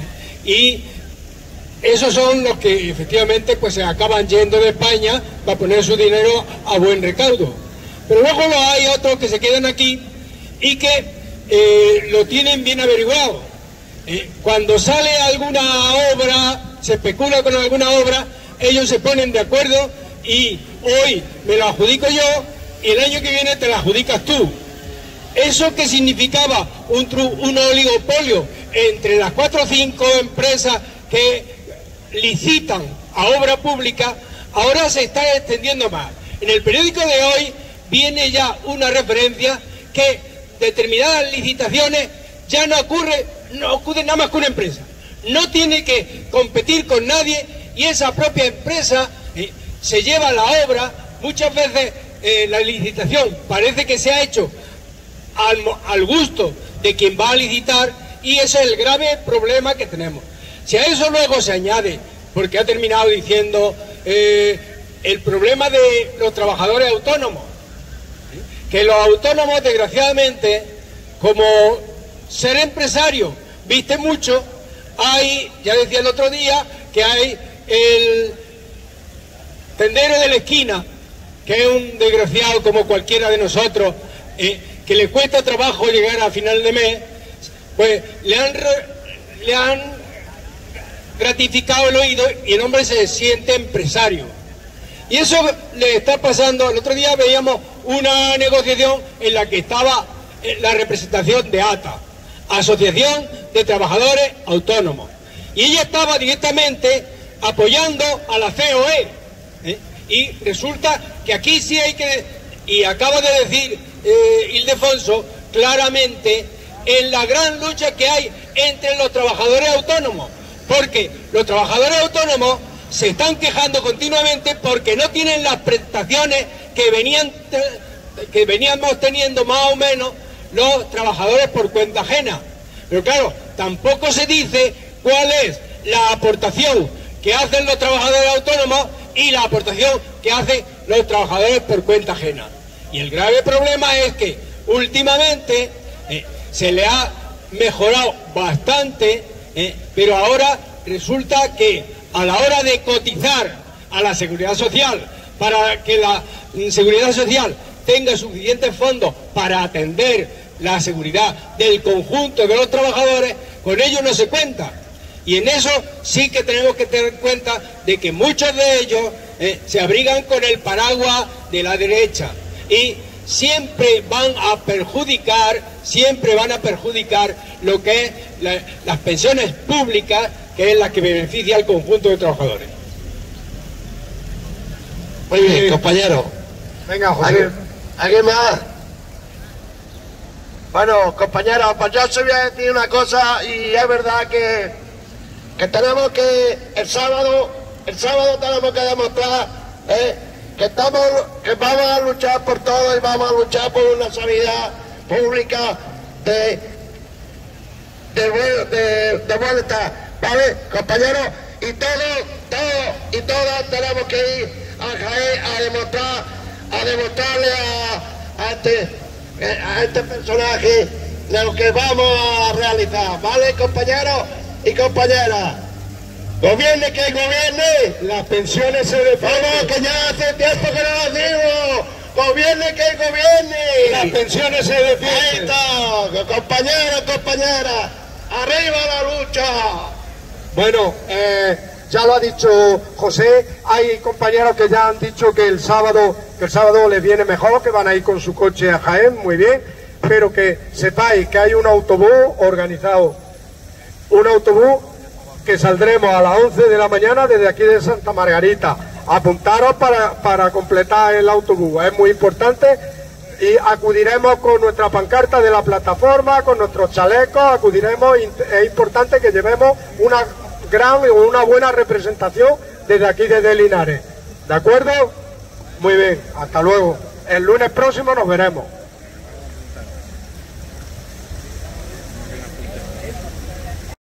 y esos son los que efectivamente pues se acaban yendo de España para poner su dinero a buen recaudo. Pero luego hay otros que se quedan aquí y que lo tienen bien averiguado. Cuando sale alguna obra, se especula con alguna obra, ellos se ponen de acuerdo y hoy me la adjudico yo y el año que viene te la adjudicas tú. Eso que significaba un oligopolio entre las 4 o 5 empresas que licitan a obra pública, ahora se está extendiendo más. En el periódico de hoy viene ya una referencia que determinadas licitaciones ya no acude nada más que una empresa. No tiene que competir con nadie y esa propia empresa se lleva la obra. Muchas veces la licitación parece que se ha hecho al gusto de quien va a licitar y ese es el grave problema que tenemos. Si a eso luego se añade, porque ha terminado diciendo el problema de los trabajadores autónomos, que los autónomos desgraciadamente, como ser empresario viste mucho, ya decía el otro día, que hay el tendero de la esquina, que es un desgraciado como cualquiera de nosotros, que le cuesta trabajo llegar a final de mes, pues le han gratificado el oído y el hombre se siente empresario. Y eso le está pasando. El otro día veíamos una negociación en la que estaba la representación de ATA, Asociación de Trabajadores Autónomos, y ella estaba directamente apoyando a la COE, y resulta que aquí sí hay que, y acaba de decir Ildefonso claramente, en la gran lucha que hay entre los trabajadores autónomos, porque los trabajadores autónomos se están quejando continuamente porque no tienen las prestaciones que veníamos teniendo más o menos los trabajadores por cuenta ajena. Pero claro, tampoco se dice cuál es la aportación que hacen los trabajadores autónomos y la aportación que hacen los trabajadores por cuenta ajena. Y el grave problema es que últimamente se le ha mejorado bastante, pero ahora resulta que a la hora de cotizar a la Seguridad Social, para que la Seguridad Social tenga suficientes fondos para atender la seguridad del conjunto de los trabajadores, con ello no se cuenta. Y en eso sí que tenemos que tener en cuenta de que muchos de ellos se abrigan con el paraguas de la derecha y siempre van a perjudicar lo que es las pensiones públicas, que es la que beneficia al conjunto de trabajadores. Muy bien, compañero. Venga, José. ¿Alguien más? Bueno, compañero, pues yo os voy a decir una cosa, y es verdad que tenemos que el sábado tenemos que demostrar que vamos a luchar por todo y vamos a luchar por una sanidad pública de bienestar. ¿Vale, compañeros? Y todos y todas tenemos que ir a Jaén a demostrarle a este personaje lo que vamos a realizar. ¿Vale, compañeros y compañeras? Gobierne que gobierne, las pensiones se defienden. Vamos, que ya hace tiempo que no lo digo. Gobierne que gobierne, las pensiones se defienden. Ahí está, compañeros, compañeras, arriba la lucha. Bueno, ya lo ha dicho José, hay compañeros que ya han dicho que el sábado les viene mejor, que van a ir con su coche a Jaén, muy bien, pero que sepáis que hay un autobús organizado, un autobús que saldremos a las 11 de la mañana desde aquí de Santa Margarita. Apuntaros para completar el autobús, es muy importante, y acudiremos con nuestra pancarta de la plataforma, con nuestros chalecos, acudiremos, es importante que llevemos una buena representación desde aquí, desde Linares. ¿De acuerdo? Muy bien, hasta luego. El lunes próximo nos veremos.